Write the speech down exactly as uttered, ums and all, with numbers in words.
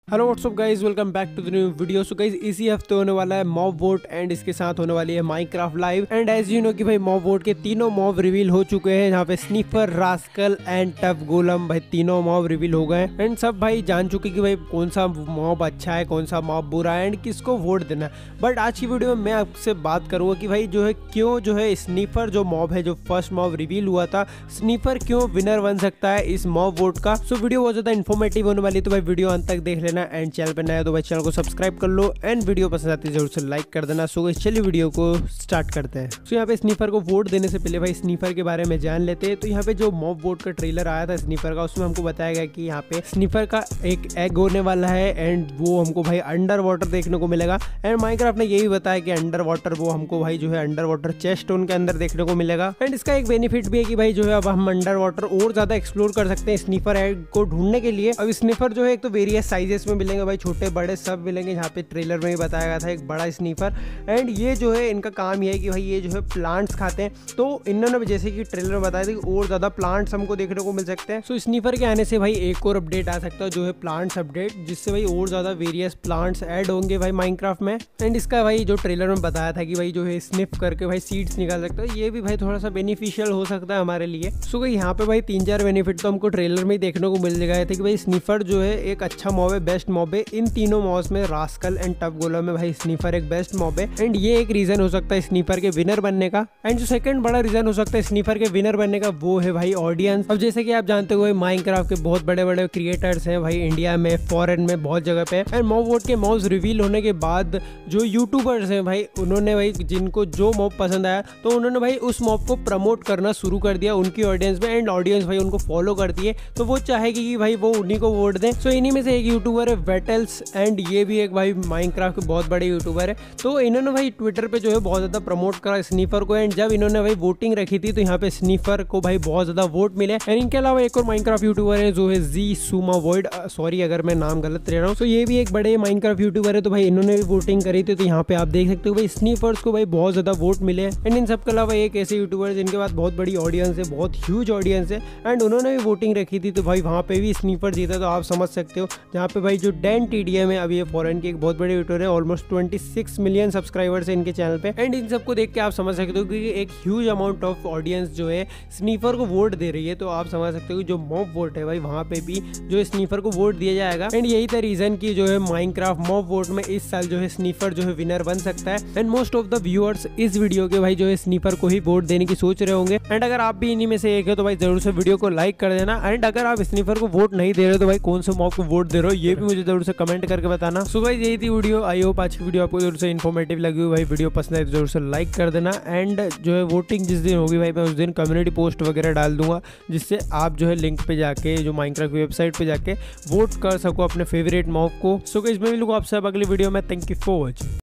Hello what's up guys, welcome back to the new video. So guys इसी हफ्ते होने वाला है मॉब वोट एंड इसके साथ होने वाली है Minecraft live. And as you know कि भाई मॉब वोट के तीनों मॉब रिवील हो चुके हैं, जहाँ पे sniffer, rascal and tuff golem भाई तीनों मॉब रिवील हो गए। एंड सब भाई जान चुके कि भाई कौन सा मॉब अच्छा है, कौन सा मॉब बुरा है एंड किसको वोट देना है। बट आज की वीडियो में मैं आपसे बात करूंगा कि भाई जो है क्यों जो है स्नीफर जो मॉब है, जो फर्स्ट मॉब रिवील हुआ था, स्नीफर क्यों विनर बन सकता है इस मॉब वोट का। सो वीडियो बहुत ज्यादा इन्फॉर्मेटिव होने वाली है, तो भाई वीडियो अंत तक देख लेना। एंड चैनल पर तो भाई चैनल को सब्सक्राइब कर लो एंड वीडियो पसंद आती है जरूर से लाइक कर देना। सो चलिए वीडियो को स्टार्ट करते हैं। सो यहाँ पे स्नीफर को वोट देने से पहले भाई स्नीफर के बारे में जान लेते हैं। तो यहाँ पे जो मॉब वोट का ट्रेलर आया था स्नीफर का, उसमें हमको बताया गया कि यहाँ पे स्नीफर का एक एग होने वाला है एंड वो हमको भाई अंडर वाटर देखने को मिलेगा। एंड माइनक्राफ्ट ने यही बताया कि अंडर वाटर वो हमको भाई जो है अंडर वाटर चेस्ट के अंदर देखने को मिलेगा। एंड इसका एक बेनिफिट भी है कि भाई जो है अब हम अंडर वाटर और ज्यादा एक्सप्लोर कर सकते हैं स्नीफर एग को ढूंढने के लिए। अब स्नीफर जो है एक तो वेरियस साइजेस में मिलेंगे भाई, छोटे बड़े सब मिलेंगे। यहाँ पे ट्रेलर में ही बताया गया था एक बड़ा स्नीफर। एंड ये जो है इनका काम ये है कि भाई ये जो है प्लांट्स खाते हैं, तो इन्होंने जैसे कि ट्रेलर में बताया था कि और ज्यादा प्लांट्स हमको देखने को मिल सकते हैं। सो स्नीफर के आने से भाई एक और अपडेट आ सकता है जो है प्लांट्स अपडेट, जिससे भाई और ज्यादा वेरियस प्लांट्स ऐड होंगे भाई माइनक्राफ्ट में। एंड इसका भाई जो ट्रेलर में बताया था कि भाई जो है स्निफ करके भाई सीड्स निकाल सकता है, ये भी भाई थोड़ा सा बेनिफिशियल हो सकता है हमारे लिए। सो भाई यहाँ पे भाई तीन चार बेनिफिट तो हमको ट्रेलर में ही देखने को मिल गए थे कि भाई स्नीफर जो है एक अच्छा मॉब है, बेस्ट मॉब है। इन तीनों मॉब्स में रास्कल एंड टफ गोलम में भाई स्नीफर एक बेस्ट मॉब है। एंड ये एक रीजन हो सकता है स्नीफर के विनर बनने का। एंड जो सेकंड बड़ा रीजन हो सकता है स्नीफर के विनर बनने का, वो है भाई ऑडियंस। अब जैसे कि आप जानते हो माइनक्राफ्ट के बहुत बड़े बड़े क्रिएटर्स हैं भाई, इंडिया में, फॉरेन में, बहुत जगह पे। एंड मॉब वोट के मॉब्स रिवील होने के बाद जो यूट्यूबर्स हैं भाई, उन्होंने भाई जिनको जो मॉब पसंद आया तो उन्होंने भाई उस मॉब को प्रमोट करना शुरू कर दिया उनकी ऑडियंस में। एंड ऑडियंस भाई उनको फॉलो करती है, तो वो चाहेगी कि भाई वो उन्हीं को वोट दें। सो इन्हीं में से एक यूट्यूबर है वेटल्स, एंड ये भी एक भाई माइनक्राफ्ट के बहुत बड़े यूट्यूबर है। तो इन्होंने भाई ट्विटर पे जो है बहुत ज्यादा प्रमोट करा स्नीफर को। एंड जब इन्होंने भाई वोटिंग रखी थी तो यहाँ पे स्नीफर को भाई बहुत ज्यादा वोट मिले। एंड इनके अलावा एक और माइनक्राफ्ट यूट्यूबर है जो है जी सुमा वॉइड, सॉरी अगर मैं नाम गलत ले रहा हूँ। तो ये भी एक बड़े माइनक्राफ्ट यूट्यूबर है, तो भाई इन्होंने भी वोटिंग करी थी। तो यहाँ पे आप देख सकते हो भाई स्नीफर्स को भाई बहुत ज्यादा वोट मिले। एंड इन सब के अलावा एक ऐसे यूट्यूबर जिनके पास बहुत बड़ी ऑडियंस है, बहुत ह्यूज ऑडियंस है, एंड उन्होंने भी वोटिंग रखी थी, तो भाई वहाँ पे भी स्नीफर जीता। तो आप समझ सकते हो जहाँ पे भाई जो डैन टीडीएम है, अभी ये फॉरेन की एक बहुत बड़े यूट्यूबर है, ऑलमोस्ट छब्बीस मिलियन सब्सक्राइबर्स है इनके चैनल पे। एंड इन सबको देख के आप समझ सकते हो कि एक ह्यूज अमाउंट ऑफ ऑडियंस जो है स्नीफर को वोट दे रही है। तो आप समझ सकते हो कि जो मॉब वोट है भाई वहाँ पे भी जो है स्नीफर को वोट दिया जाएगा। एंड यही था रीजन की जो है माइनक्राफ्ट मॉब वोट में इस साल जो है स्नीफर जो है विनर बन सकता है। And most of the viewers इस वीडियो के भाई जो है स्नीफर को ही वोट देने की सोच रहे होंगे। एंड अगर आप भी इन्हीं में से एक है तो भाई जरूर से वीडियो को लाइक कर देना। एंड अगर आप स्नीफर को वोट नहीं दे रहे तो भाई कौन से मॉब को वोट दे रहे हो ये भी मुझे जरूर से कमेंट करके बताना। सो भाई यही थी वीडियो। आई होप आज की वीडियो आपको जरूर से इन्फॉर्मेटिव लगी हो भाई। वीडियो पसंद आए तो जरूर से लाइक कर देना। एंड जो है वोटिंग जिस दिन होगी भाई मैं उस दिन कम्युनिटी पोस्ट वगैरह डाल दूंगा, जिससे आप जो है लिंक पे जाके जो माइनक्राफ्ट की वेबसाइट पे जाके वोट कर सको अपने फेवरेट मॉब को। सो गाइस मैं मिलूंगा आपसे अब अगली वीडियो में। Thank you for watching.